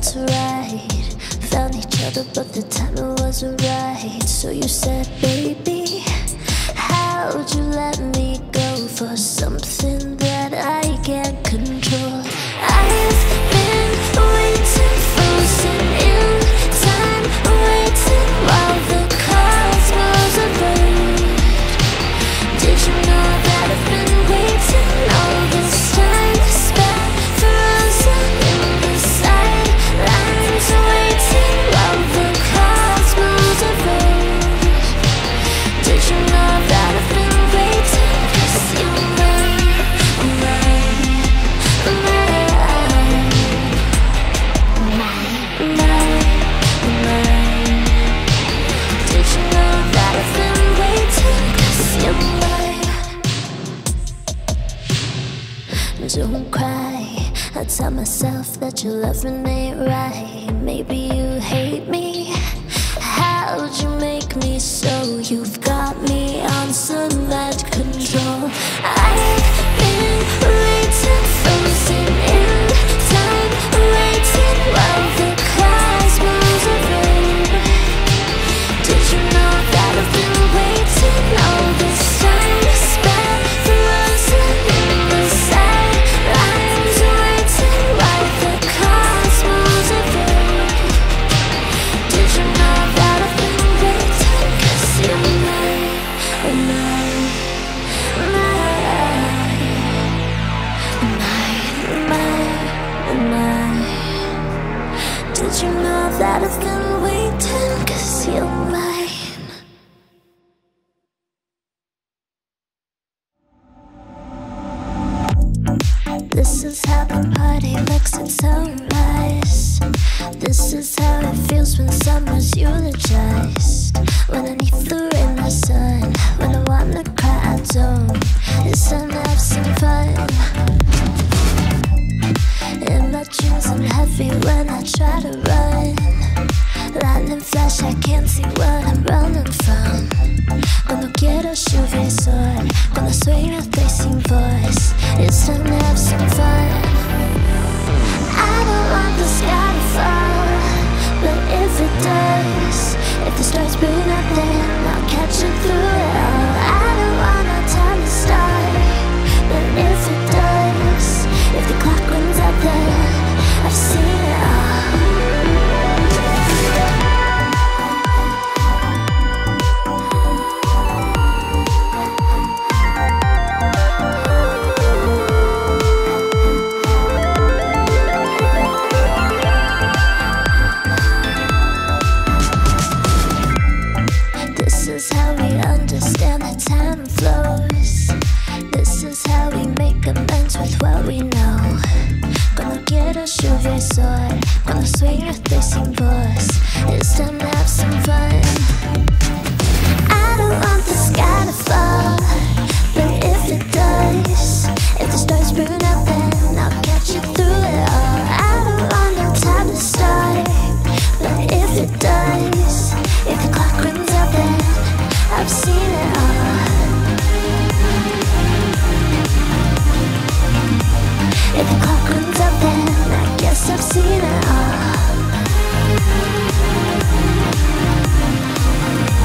to right. Found each other, but the timing wasn't right. So you said, baby, how'd you let me go for something that I can't control? I've been waiting, frozen in time, waiting while the cosmos around. Did you know that I've been waiting all this time? Spent frozen in the sidelines, waiting while the cosmos around. Did you know that I've been waiting? 'Cause you're mine, mine, mine, mine, mine. Did you know that I've been waiting? 'Cause you're mine. Don't cry, I tell myself that your loving ain't right. Maybe you hate me. How'd you make me so? You've got me on some mad control. I've been waiting, frozen in time, waiting while the cosmos around. Did you know that I've been waiting all this time? Spent frozen in the sidelines, waiting while the cosmos around. Did you know that I've been waiting? 'Cause you're mine, mine, mine, mine, mine. Did you know that I've been waiting? 'Cause you're mine. This is how the party looks at sunrise. This is how it feels when summer's eulogized. When I need the rain or sun, when I wanna cry I don't. It's time to have some fun. In my dreams I'm heavy when I try to run. Lightning flash, I can't see what I'm running from. Cuando quiero lluvia y sol, cuando sueño estoy sin voz. It's time to have some fun. I don't want the sky to fall, but if it does, if the stars burn up then I'll catch it through it all. I don't want our time to start, but if it does, if the clock runs out then I've seen it all. This is how we understand that time flows. This is how we make amends with what we know. Cuando quiero lluvia y sol, cuando sueño estoy sin voz. It's time to have some fun. I don't want the sky to fall, but if it does, if the stars burn up then I'll catch it through it all. I don't want no time to start, but if it does, if the clock runs out then I've seen it all. If the clock runs out then I guess I've seen it all.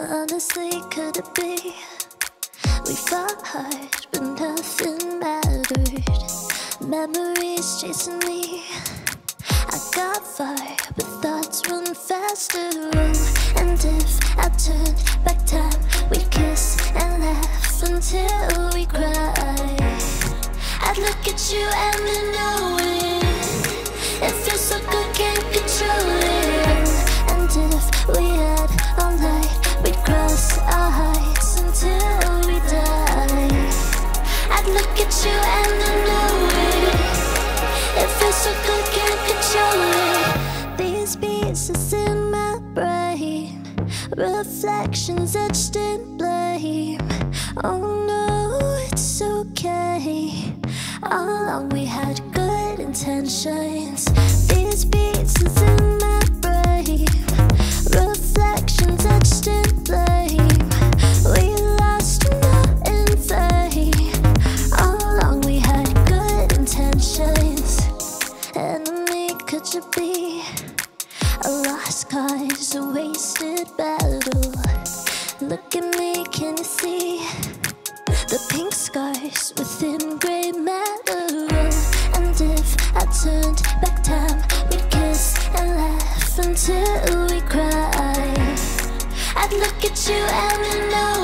Honestly, could it be? We fought hard, but nothing mattered. Memories chasing me. I got far, but thoughts run faster. Oh, and if I turned back time, we'd kiss and laugh until we cry. I'd look at you and then know it. It feels so good, can't control it. And if we had all night, we'd cross our hearts until we die. I'd look at you and then know it. It feels so good, can't control it. These pieces in my brain, reflections etched in blame. Oh no, it's okay. All along we had good intentions. These pieces in my brain, reflections etched in blame. We lost not in vain. All along we had good intentions. Enemy, could you be? A lost cause, a wasted battle. Look at me, can you see the pink scars within grey matter? And if I turned back time, we'd kiss and laugh until we cry. I'd look at you and know